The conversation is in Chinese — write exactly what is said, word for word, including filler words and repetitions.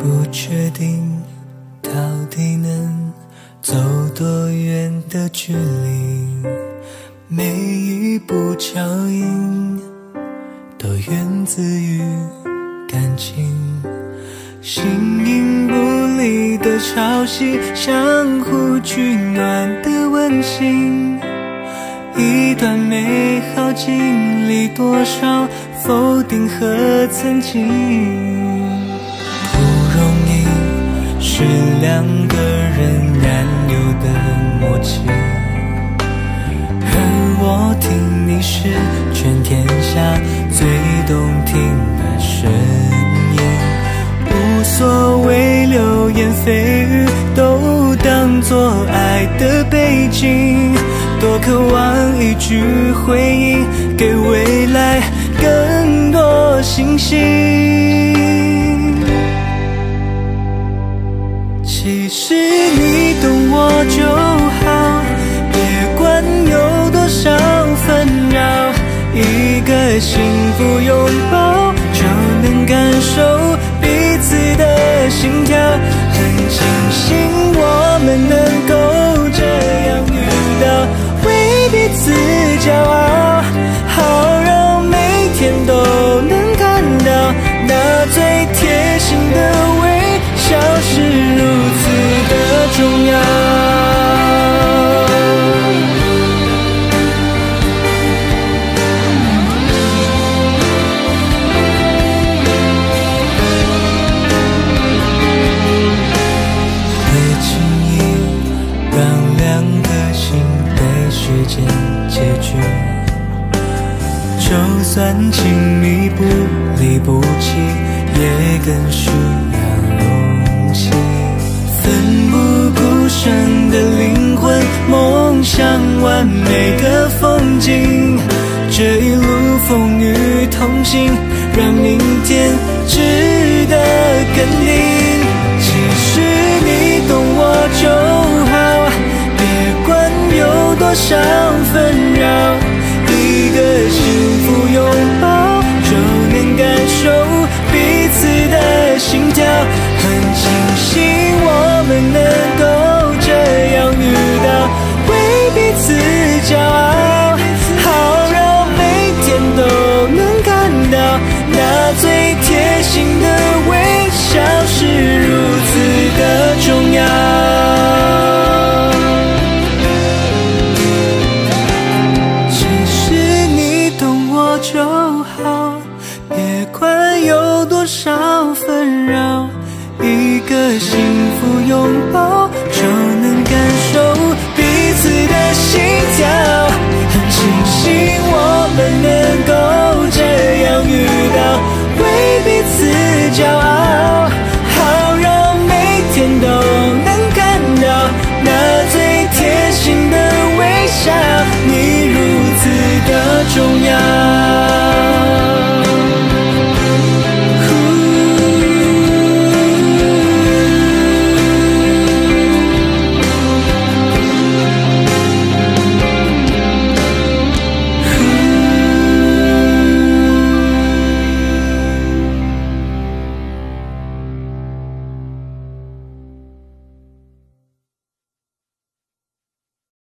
不确定到底能走多远的距离，每一步脚印都源自于感情，形影不离的潮汐，相互取暖的温馨，一段美好经历多少否定和曾经，不容易是两个人难有的默契，而我听你是全天下最动听的声音，无所谓流言蜚语都当作爱的背景，多渴望一句回应，给未来更多信心。其实你懂我就好，别管有多少纷扰，一个幸福拥抱就能感受彼此的心跳，很庆幸我们能够这样遇到，为彼此骄傲，好让每天都能看到那最贴心的微笑是如此的重要。别轻易让两颗心被时间结局，就算亲密不离不弃，也更需要勇气。奋不顾身的灵魂，梦想完美的风景，这一路风雨同行，让明天值得肯定。其实你懂我就好，别管有多少